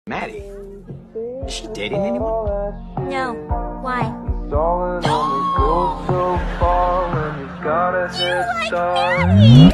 Maddie. Is she dating anyone? No. Why? Do you like Maddie?